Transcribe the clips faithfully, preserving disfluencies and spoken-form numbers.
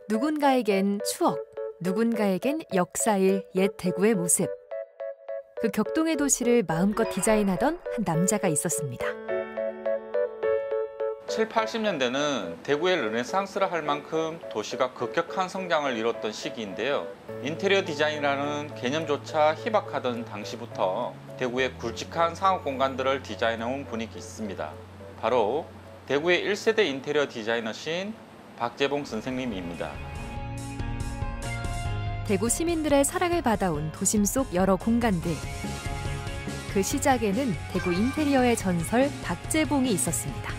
누군가에겐 추억, 누군가에겐 역사일 옛 대구의 모습. 그 격동의 도시를 마음껏 디자인하던 한 남자가 있었습니다. 칠, 팔십 년대는 대구의 르네상스라 할 만큼 도시가 급격한 성장을 이뤘던 시기인데요. 인테리어 디자인이라는 개념조차 희박하던 당시부터 대구의 굵직한 상업 공간들을 디자인해온 분이 있습니다. 바로 대구의 일 세대 인테리어 디자이너신 박재봉 선생님입니다. 대구 시민들의 사랑을 받아온 도심 속 여러 공간들. 그 시작에는 대구 인테리어의 전설 박재봉이 있었습니다.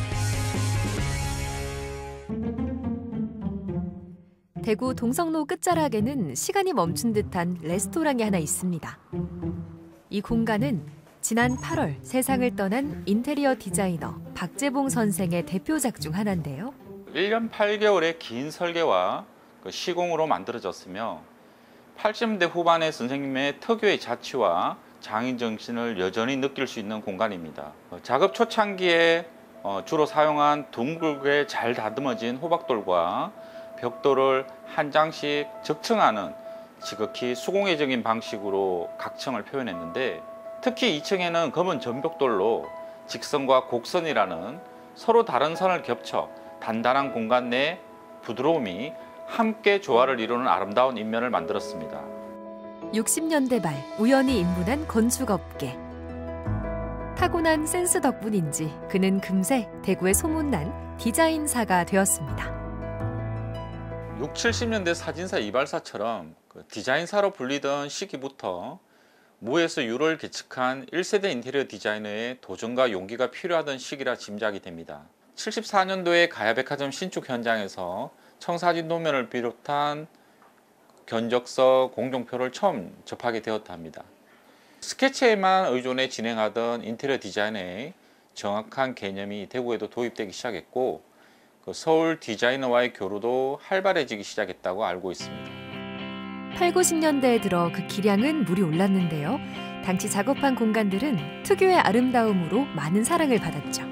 대구 동성로 끝자락에는 시간이 멈춘 듯한 레스토랑이 하나 있습니다. 이 공간은 지난 팔월 세상을 떠난 인테리어 디자이너 박재봉 선생의 대표작 중 하나인데요. 일 년 팔 개월의 긴 설계와 그 시공으로 만들어졌으며 팔십 년대 후반의 선생님의 특유의 자취와 장인 정신을 여전히 느낄 수 있는 공간입니다. 작업 초창기에 주로 사용한 둥글게 잘 다듬어진 호박돌과 벽돌을 한 장씩 적층하는 지극히 수공예적인 방식으로 각층을 표현했는데, 특히 이 층에는 검은 전벽돌로 직선과 곡선이라는 서로 다른 선을 겹쳐 단단한 공간 내 부드러움이 함께 조화를 이루는 아름다운 인면을 만들었습니다. 육십 년대 말 우연히 입문한 건축업계. 타고난 센스 덕분인지 그는 금세 대구의 소문난 디자인사가 되었습니다. 육십, 칠십 년대 사진사 이발사처럼 그 디자인사로 불리던 시기부터 무에서 유를 개척한 일 세대 인테리어 디자이너의 도전과 용기가 필요하던 시기라 짐작이 됩니다. 칠십사 년도에 가야백화점 신축 현장에서 청사진 도면을 비롯한 견적서, 공정표를 처음 접하게 되었다 합니다. 스케치에만 의존해 진행하던 인테리어 디자인의 정확한 개념이 대구에도 도입되기 시작했고, 그 서울 디자이너와의 교류도 활발해지기 시작했다고 알고 있습니다. 팔, 구십 년대에 들어 그 기량은 물이 올랐는데요. 당시 작업한 공간들은 특유의 아름다움으로 많은 사랑을 받았죠.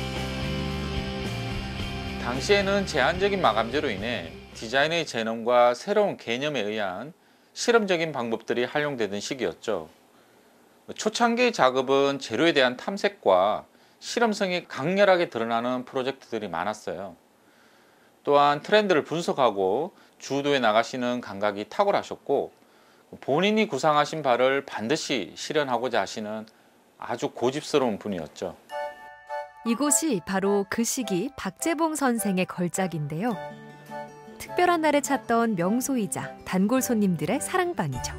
당시에는 제한적인 마감재로 인해 디자인의 재능과 새로운 개념에 의한 실험적인 방법들이 활용되던 시기였죠. 초창기 작업은 재료에 대한 탐색과 실험성이 강렬하게 드러나는 프로젝트들이 많았어요. 또한 트렌드를 분석하고 주도해 나가시는 감각이 탁월하셨고, 본인이 구상하신 바를 반드시 실현하고자 하시는 아주 고집스러운 분이었죠. 이곳이 바로 그 시기 박재봉 선생의 걸작인데요. 특별한 날에 찾던 명소이자 단골 손님들의 사랑방이죠.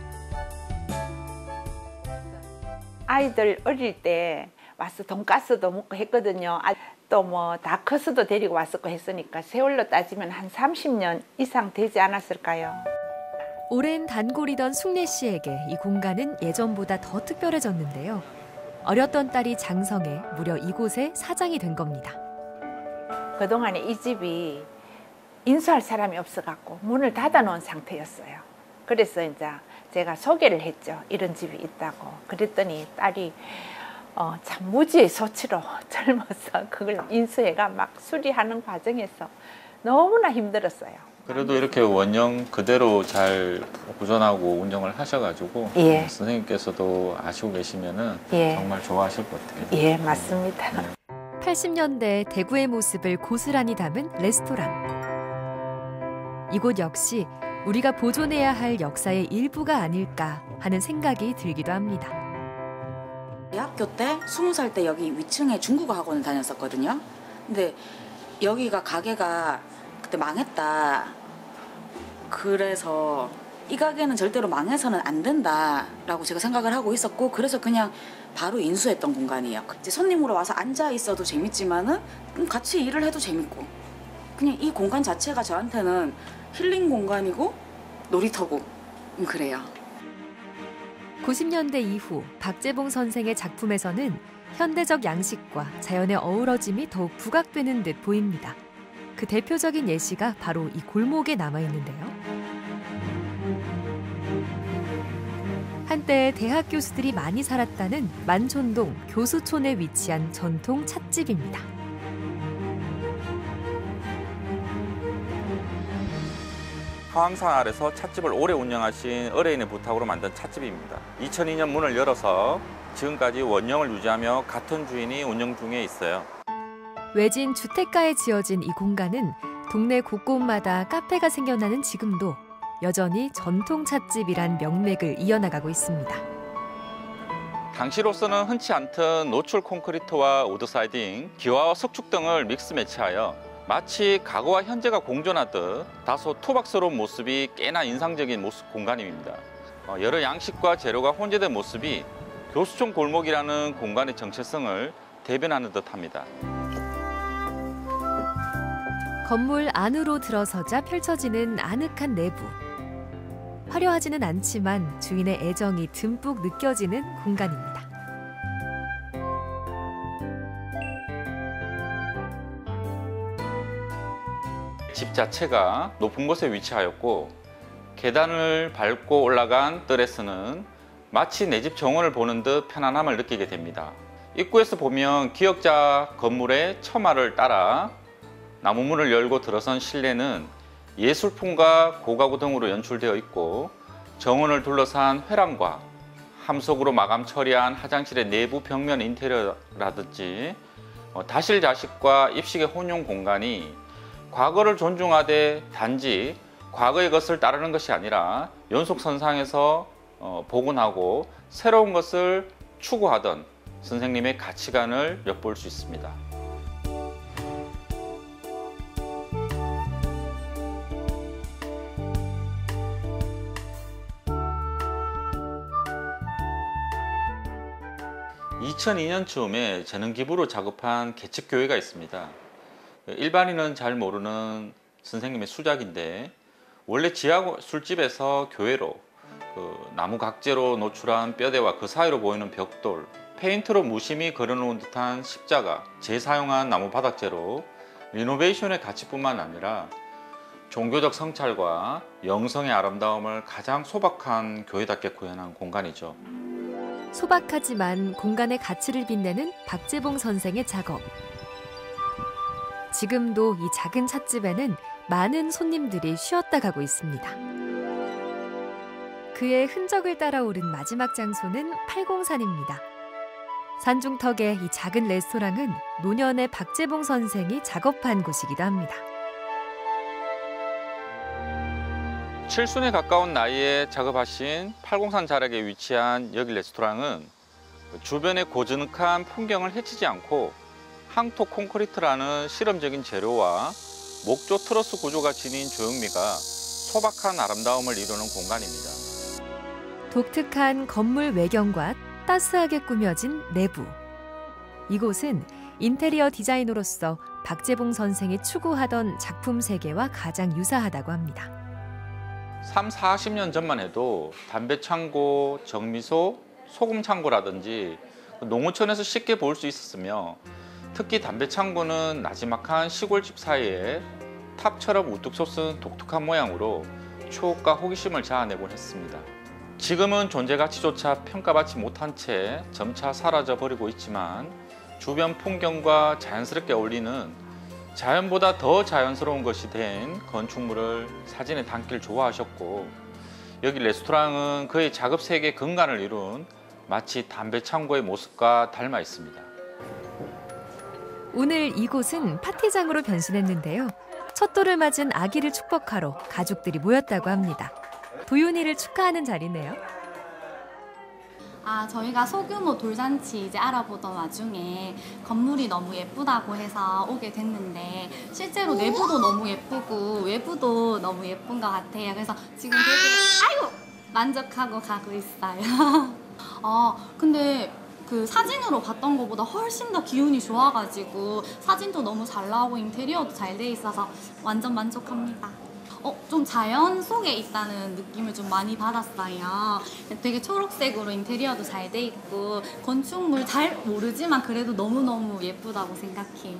아이들 어릴 때 와서 돈가스도 먹고 했거든요. 또 뭐 다커스도 데리고 왔었고 했으니까 세월로 따지면 한 삼십 년 이상 되지 않았을까요? 오랜 단골이던 숙례 씨에게 이 공간은 예전보다 더 특별해졌는데요. 어렸던 딸이 장성해 무려 이곳의 사장이 된 겁니다. 그동안에 이 집이 인수할 사람이 없어갖고 문을 닫아놓은 상태였어요. 그래서 이제 제가 소개를 했죠. 이런 집이 있다고. 그랬더니 딸이 어, 참 무지의 소치로 젊어서 그걸 인수해가 막 수리하는 과정에서 너무나 힘들었어요. 그래도 이렇게 원형 그대로 잘 보존하고 운영을 하셔가지고 예. 선생님께서도 아시고 계시면은 예. 정말 좋아하실 것 같아요. 예, 맞습니다. 네. 팔십 년대 대구의 모습을 고스란히 담은 레스토랑. 이곳 역시 우리가 보존해야 할 역사의 일부가 아닐까 하는 생각이 들기도 합니다. 대학교 때 스무 살 때 여기 위층에 중국어 학원을 다녔었거든요. 근데 여기가 가게가 그때 망했다. 그래서 이 가게는 절대로 망해서는 안 된다라고 제가 생각을 하고 있었고, 그래서 그냥 바로 인수했던 공간이에요. 이제 손님으로 와서 앉아 있어도 재밌지만은 같이 일을 해도 재밌고, 그냥 이 공간 자체가 저한테는 힐링 공간이고 놀이터고 그래요. 구십 년대 이후 박재봉 선생의 작품에서는 현대적 양식과 자연의 어우러짐이 더욱 부각되는 듯 보입니다. 그 대표적인 예시가 바로 이 골목에 남아있는데요. 한때 대학 교수들이 많이 살았다는 만촌동 교수촌에 위치한 전통 찻집입니다. 화왕산 아래서 찻집을 오래 운영하신 의뢰인의 부탁으로 만든 찻집입니다. 이천이 년 문을 열어서 지금까지 원형을 유지하며 같은 주인이 운영 중에 있어요. 외진 주택가에 지어진 이 공간은 동네 곳곳마다 카페가 생겨나는 지금도 여전히 전통 찻집이란 명맥을 이어나가고 있습니다. 당시로서는 흔치 않던 노출 콘크리트와 우드 사이딩, 기와와 석축 등을 믹스 매치하여 마치 과거와 현재가 공존하듯 다소 투박스러운 모습이 꽤나 인상적인 모습 공간입니다. 여러 양식과 재료가 혼재된 모습이 교수촌 골목이라는 공간의 정체성을 대변하는 듯합니다. 건물 안으로 들어서자 펼쳐지는 아늑한 내부. 화려하지는 않지만 주인의 애정이 듬뿍 느껴지는 공간입니다. 집 자체가 높은 곳에 위치하였고 계단을 밟고 올라간 뜰에서는 마치 내 집 정원을 보는 듯 편안함을 느끼게 됩니다. 입구에서 보면 기역자 건물의 처마를 따라 나무문을 열고 들어선 실내는 예술품과 고가구 등으로 연출되어 있고 정원을 둘러싼 회랑과 함석으로 마감 처리한 화장실의 내부 벽면 인테리어라든지 다실 자식과 입식의 혼용 공간이 과거를 존중하되 단지 과거의 것을 따르는 것이 아니라 연속선상에서 복원하고 새로운 것을 추구하던 선생님의 가치관을 엿볼 수 있습니다. 이천이 년쯤에 재능 기부로 작업한 개척교회가 있습니다. 일반인은 잘 모르는 선생님의 수작인데 원래 지하 술집에서 교회로 그 나무 각재로 노출한 뼈대와 그 사이로 보이는 벽돌, 페인트로 무심히 그려놓은 듯한 십자가, 재사용한 나무 바닥재로 리노베이션의 가치뿐만 아니라 종교적 성찰과 영성의 아름다움을 가장 소박한 교회답게 구현한 공간이죠. 소박하지만 공간의 가치를 빛내는 박재봉 선생의 작업. 지금도 이 작은 찻집에는 많은 손님들이 쉬었다 가고 있습니다. 그의 흔적을 따라 오른 마지막 장소는 팔공산입니다. 산중턱의 이 작은 레스토랑은 노년의 박재봉 선생이 작업한 곳이기도 합니다. 칠순에 가까운 나이에 작업하신 팔공산 자락에 위치한 여기 레스토랑은 주변의 고즈넉한 풍경을 해치지 않고 항토 콘크리트라는 실험적인 재료와 목조 트러스 구조가 지닌 조형미가 소박한 아름다움을 이루는 공간입니다. 독특한 건물 외경과 따스하게 꾸며진 내부. 이곳은 인테리어 디자이너로서 박재봉 선생이 추구하던 작품 세계와 가장 유사하다고 합니다. 삼, 사십 년 전만 해도 담배 창고, 정미소, 소금 창고라든지 농어촌에서 쉽게 볼 수 있었으며 특히 담배 창고는 나지막한 시골집 사이에 탑처럼 우뚝 솟은 독특한 모양으로 추억과 호기심을 자아내곤 했습니다. 지금은 존재 가치조차 평가받지 못한 채 점차 사라져 버리고 있지만 주변 풍경과 자연스럽게 어울리는 자연보다 더 자연스러운 것이 된 건축물을 사진에 담기를 좋아하셨고 여기 레스토랑은 그의 작업 세계의 근간을 이룬 마치 담배 창고의 모습과 닮아 있습니다. 오늘 이곳은 파티장으로 변신했는데요. 첫 돌을 맞은 아기를 축복하러 가족들이 모였다고 합니다. 도윤이를 축하하는 자리네요. 아, 저희가 소규모 돌잔치 이제 알아보던 와중에 건물이 너무 예쁘다고 해서 오게 됐는데 실제로 내부도 너무 예쁘고 외부도 너무 예쁜 것 같아요. 그래서 지금 되게 아이고 만족하고 가고 있어요. 아, 근데 그 사진으로 봤던 것보다 훨씬 더 기운이 좋아가지고 사진도 너무 잘 나오고 인테리어도 잘 돼 있어서 완전 만족합니다. 어, 좀 자연 속에 있다는 느낌을 좀 많이 받았어요. 되게 초록색으로 인테리어도 잘 돼 있고 건축물 잘 모르지만 그래도 너무너무 예쁘다고 생각해요.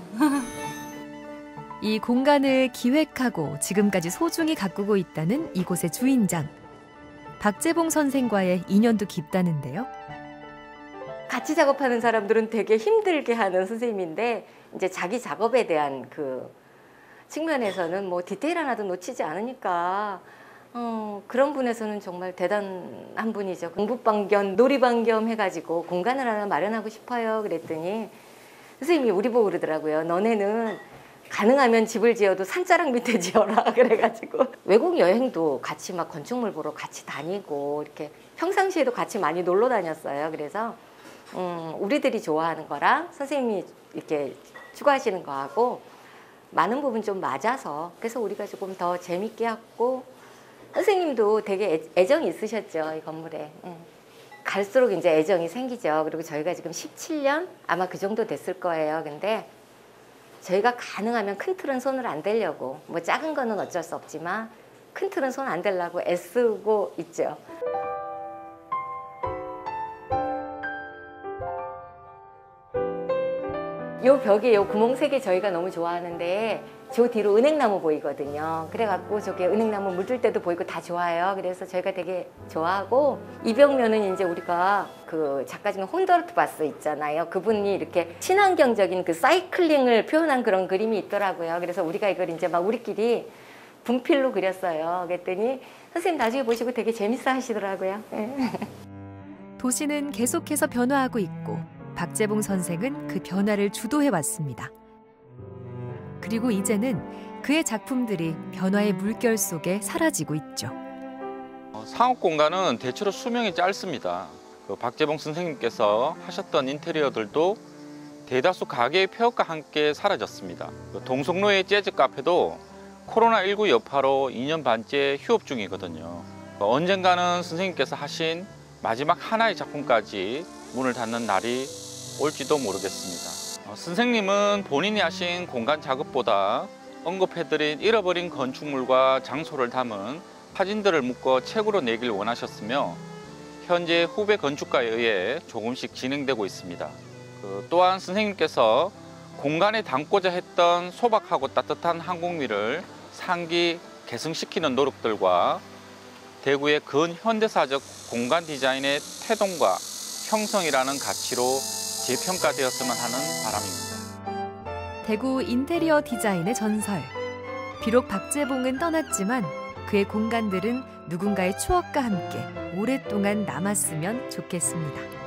이 공간을 기획하고 지금까지 소중히 가꾸고 있다는 이곳의 주인장. 박재봉 선생과의 인연도 깊다는데요. 같이 작업하는 사람들은 되게 힘들게 하는 선생님인데 이제 자기 작업에 대한 그 측면에서는 뭐 디테일 하나도 놓치지 않으니까 어, 그런 분에서는 정말 대단한 분이죠. 공부방 겸 놀이방 겸 해가지고 공간을 하나 마련하고 싶어요. 그랬더니 선생님이 우리 보고 그러더라고요. 너네는 가능하면 집을 지어도 산자락 밑에 지어라. 그래가지고 외국 여행도 같이 막 건축물 보러 같이 다니고 이렇게 평상시에도 같이 많이 놀러 다녔어요. 그래서 음, 우리들이 좋아하는 거랑 선생님이 이렇게 추구하시는 거하고 많은 부분 좀 맞아서 그래서 우리가 조금 더 재밌게 했고 선생님도 되게 애정이 있으셨죠. 이 건물에. 응. 갈수록 이제 애정이 생기죠. 그리고 저희가 지금 십칠 년 아마 그 정도 됐을 거예요. 근데 저희가 가능하면 큰 틀은 손을 안 대려고 뭐 작은 거는 어쩔 수 없지만 큰 틀은 손 안 대려고 애쓰고 있죠. 요 벽에 요 구멍 세 개 저희가 너무 좋아하는데 저 뒤로 은행나무 보이거든요. 그래갖고 저게 은행나무 물들 때도 보이고 다 좋아요. 그래서 저희가 되게 좋아하고 이 벽면은 이제 우리가 그 작가 중에 혼더르트 바스 있잖아요. 그분이 이렇게 친환경적인 그 사이클링을 표현한 그런 그림이 있더라고요. 그래서 우리가 이걸 이제 막 우리끼리 분필로 그렸어요. 그랬더니 선생님 나중에 보시고 되게 재밌어 하시더라고요. 도시는 계속해서 변화하고 있고 박재봉 선생은 그 변화를 주도해 왔습니다. 그리고 이제는 그의 작품들이 변화의 물결 속에 사라지고 있죠. 상업 공간은 대체로 수명이 짧습니다. 그 박재봉 선생님께서 하셨던 인테리어들도 대다수 가게의 폐업과 함께 사라졌습니다. 그 동성로의 재즈 카페도 코로나십구 여파로 이 년 반째 휴업 중이거든요. 그 언젠가는 선생님께서 하신 마지막 하나의 작품까지 문을 닫는 날이 올지도 모르겠습니다. 어, 선생님은 본인이 하신 공간 작업보다 언급해드린 잃어버린 건축물과 장소를 담은 사진들을 묶어 책으로 내길 원하셨으며 현재 후배 건축가에 의해 조금씩 진행되고 있습니다. 그 또한 선생님께서 공간에 담고자 했던 소박하고 따뜻한 한국미를 상기 계승시키는 노력들과 대구의 근현대사적 공간 디자인의 태동과 형성이라는 가치로 재평가되었으면 하는 바람입니다. 대구 인테리어 디자인의 전설. 비록 박재봉은 떠났지만 그의 공간들은 누군가의 추억과 함께 오랫동안 남았으면 좋겠습니다.